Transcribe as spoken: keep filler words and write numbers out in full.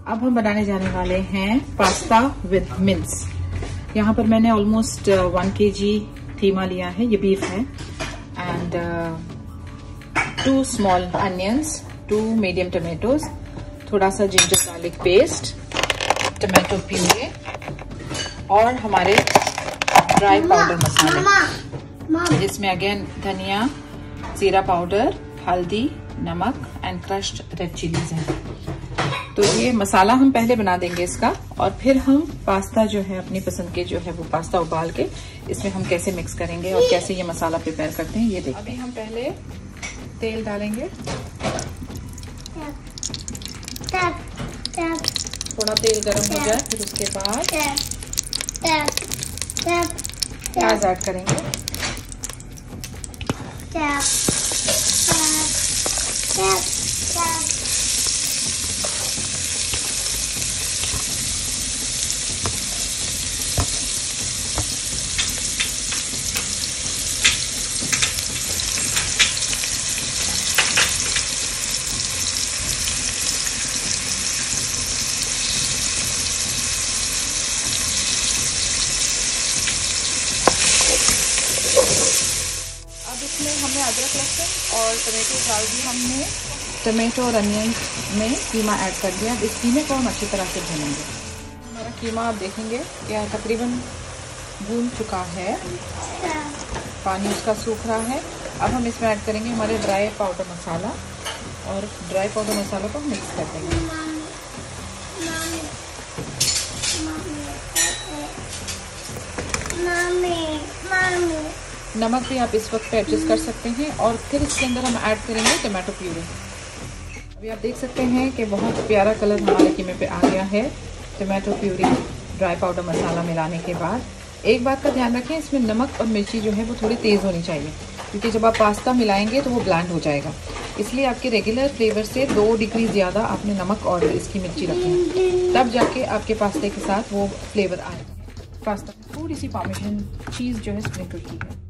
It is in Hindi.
अब हम बनाने जाने वाले हैं पास्ता विद मिन्स। यहाँ पर मैंने ऑलमोस्ट वन के जी कीमा लिया है, ये बीफ है, and two small onions, two medium tomatoes, थोड़ा सा ginger garlic paste, tomato puree और हमारे ड्राई पाउडर मसाले, जिसमें अगेन धनिया, जीरा पाउडर, हल्दी, नमक एंड क्रश्ड रेड चिलीज हैं। तो ये मसाला हम पहले बना देंगे इसका, और फिर हम पास्ता जो है अपनी पसंद के जो है वो पास्ता उबाल के इसमें हम कैसे मिक्स करेंगे और कैसे ये मसाला प्रिपेयर करते हैं ये देखते हैं। अभी हम पहले तेल डालेंगे, थोड़ा तेल गरम हो जाए, फिर उसके बाद प्याज ऐड करेंगे। अब इसमें हमने अदरक, लहसुन और टमाटो डाल दी हमने। टमाटो और अनियन में कीमा ऐड कर दिया। अब इस कीमे को हम अच्छी तरह से भूनेंगे। हमारा कीमा आप देखेंगे कि तकरीबन भून चुका है, पानी उसका सूख रहा है। अब हम इसमें ऐड करेंगे हमारे ड्राई पाउडर मसाला, और ड्राई पाउडर मसाला को हम मिक्स कर देंगे। नमक भी आप इस वक्त पे एडजस्ट कर सकते हैं, और फिर इसके अंदर हम ऐड करेंगे टमाटो प्यूरी। अभी आप देख सकते हैं कि बहुत प्यारा कलर हमारे कीमे पे आ गया है टमाटो प्यूरी ड्राई पाउडर मसाला मिलाने के बाद। एक बात का ध्यान रखें, इसमें नमक और मिर्ची जो है वो थोड़ी तेज़ होनी चाहिए, क्योंकि जब आप पास्ता मिलाएंगे तो वो ब्लैंड हो जाएगा। इसलिए आपके रेगुलर फ्लेवर से दो डिग्री ज़्यादा आपने नमक और इसकी मिर्ची रखी है, तब जाके आपके पास्ते के साथ वो फ्लेवर आएगा। पास्ता थोड़ी सी पार्मेसन चीज़ जो है स्प्रिंकल की है।